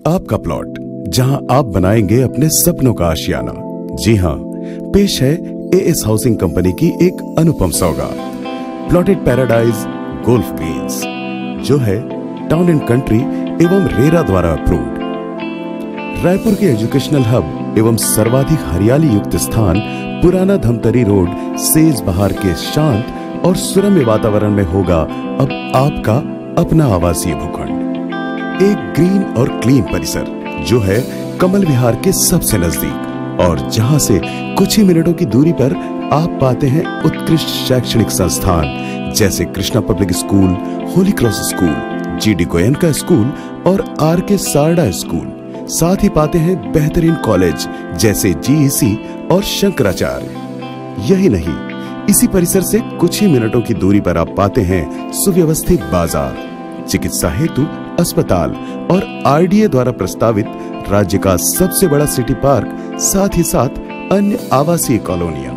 आपका प्लॉट, जहां आप बनाएंगे अपने सपनों का आशियाना। जी हां, पेश है एएस हाउसिंग कंपनी की एक अनुपम सौगात, प्लॉटेड पैराडाइज गोल्फ ग्रीन्स, जो है टाउन एंड कंट्री एवं रेरा द्वारा अप्रूव्ड। रायपुर के एजुकेशनल हब एवं सर्वाधिक हरियाली युक्त स्थान पुराना धमतरी रोड सेज बहार के शांत और सुरम्य वातावरण में होगा अब आपका अपना आवासीय भूखंड। एक ग्रीन और क्लीन परिसर जो है कमल विहार के सबसे नजदीक, और जहां से कुछ ही मिनटों की दूरी पर आप पाते हैं उत्कृष्ट शैक्षणिक संस्थान जैसे Krishna public school, holy cross school, GD Goenka school और आरके सारडा स्कूल। साथ ही पाते हैं बेहतरीन कॉलेज जैसे जीईसी और शंकराचार्य। यही नहीं, इसी परिसर से कुछ ही मिनटों की दूरी पर आप पाते हैं सुव्यवस्थित बाजार, चिकित्सा हेतु अस्पताल और आरडीए द्वारा प्रस्तावित राज्य का सबसे बड़ा सिटी पार्क, साथ ही साथ अन्य आवासीय कॉलोनियां।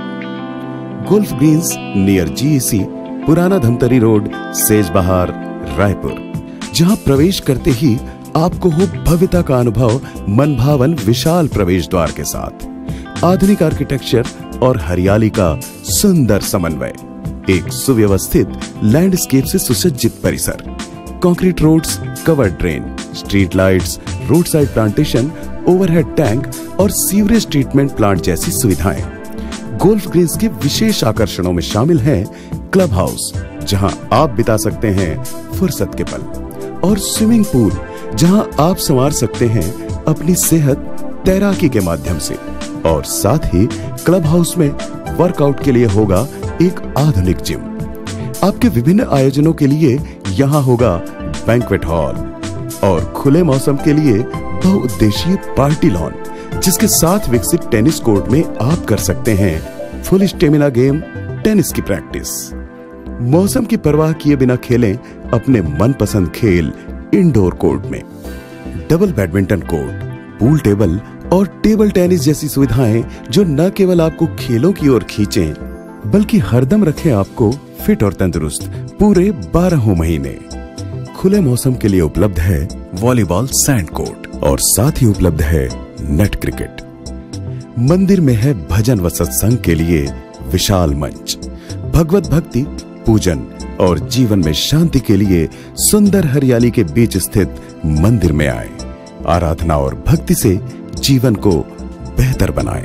गोल्फ ग्रीन्स नियर जीईसी, पुराना धमतरी रोड, सेज बहार, रायपुर, जहां प्रवेश करते ही आपको हो भव्यता का अनुभव मनभावन विशाल प्रवेश द्वार के साथ, आधुनिक आर्किटेक्चर और हरियाली का सुंदर समन्वय, एक सुव्यवस्थित लैंडस्केप से सुसज्जित परिसर, concrete roads, covered drain, street lights, road side plantation, overhead tank और सीवरेज ट्रीटमेंट प्लांट जैसी सुविधाएं। गोल्फ ग्रीन्स के विशेष आकर्षणों में शामिल है क्लब हाउस, जहां आप बिता सकते हैं फुर्सत के पल, और स्विमिंग पूल, जहां आप संवार सकते हैं अपनी सेहत तैराकी के माध्यम से। और साथ ही क्लब हाउस में वर्कआउट के लिए होगा एक आधुनिक जिम। आपके विभिन्न आयोजनों के लिए यहाँ होगा बैंक्वेट हॉल, और खुले मौसम के लिए बहुउद्देशीय पार्टी लॉन, जिसके साथ विकसित टेनिस कोर्ट में आप कर सकते हैं फुल स्टेमिना गेम टेनिस की प्रैक्टिस। मौसम की परवाह किए बिना खेलें अपने मनपसंद खेल इंडोर कोर्ट में। Double badminton court, pool table और टेबल टेनिस जैसी सुविधाएं जो न केवल आपको खेलों की ओर खींचें, बल्कि हरदम रखें आपको फिट और तंदुरुस्त पूरे 12 महीने। खुले मौसम के लिए उपलब्ध है वॉलीबॉल सैंड कोर्ट, और साथ ही उपलब्ध है नेट क्रिकेट। मंदिर में है भजन व सत्संग के लिए विशाल मंच। भगवत भक्ति, पूजन और जीवन में शांति के लिए सुंदर हरियाली के बीच स्थित मंदिर में आए, आराधना और भक्ति से जीवन को बेहतर बनाएं।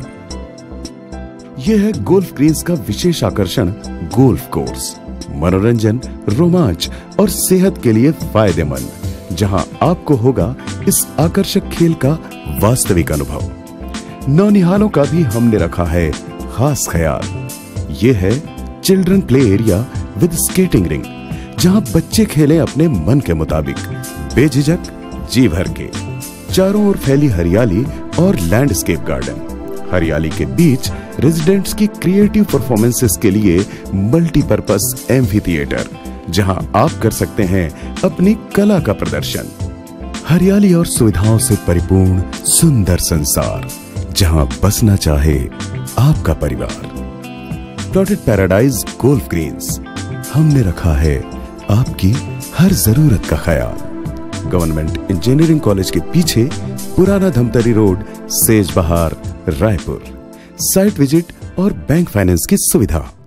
यह है गोल्फ ग्रीन्स का विशेष आकर्षण गोल्फ कोर्स, मनोरंजन, रोमांच और सेहत के लिए फायदेमंद, जहां आपको होगा इस आकर्षक खेल का वास्तविक अनुभव। नौनिहालों का भी हमने रखा है खास ख्याल। यह है children play area with skating ring, जहां बच्चे खेलें अपने मन के मुताबिक, बेझिझक, जी भर के। चारों ओर फैली हरियाली और लैंडस्केप गार्डन, हरियाली के बीच रेजिडेंट्स की क्रिएटिव परफॉर्मेंसेस के लिए मल्टीपर्पस एम्फी थिएटर, जहां आप कर सकते हैं अपनी कला का प्रदर्शन। हरियाली और सुविधाओं से परिपूर्ण सुंदर संसार, जहां बसना चाहे आपका परिवार। प्लॉटेड पैराडाइज गोल्फ ग्रीन्स, हमने रखा है आपकी हर जरूरत का ख्याल। गवर्नमेंट इंजीनियरिंग कॉलेज के पीछे, पुराना धमतरी रोड, सेज बहार, रायपुर। साइट विजिट और बैंक फाइनेंस की सुविधा।